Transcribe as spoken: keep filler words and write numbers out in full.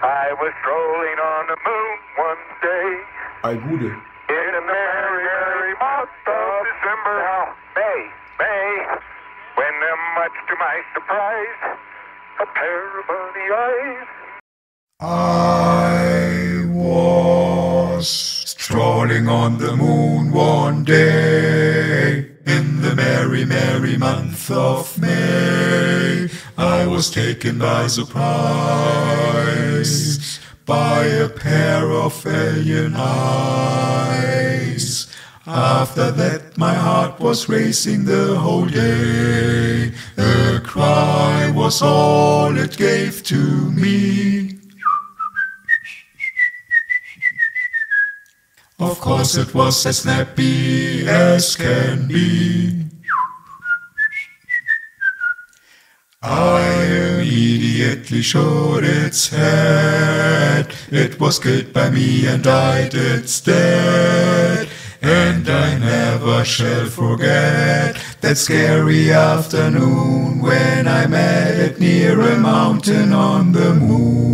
I was strolling on the moon one day. Ai Gude. In a merry, merry month of December. Now, May, May, when uh, much to my surprise, a pair of bunny eyes. I was strolling on the moon one day, in the merry, merry month of May. I was taken by surprise by a pair of alien eyes. After that my heart was racing the whole day. A cry was all it gave to me. Of course it was as snappy as can be. I immediately showed its head. It was killed by me and died its dead. And I never shall forget that scary afternoon when I met it near a mountain on the moon.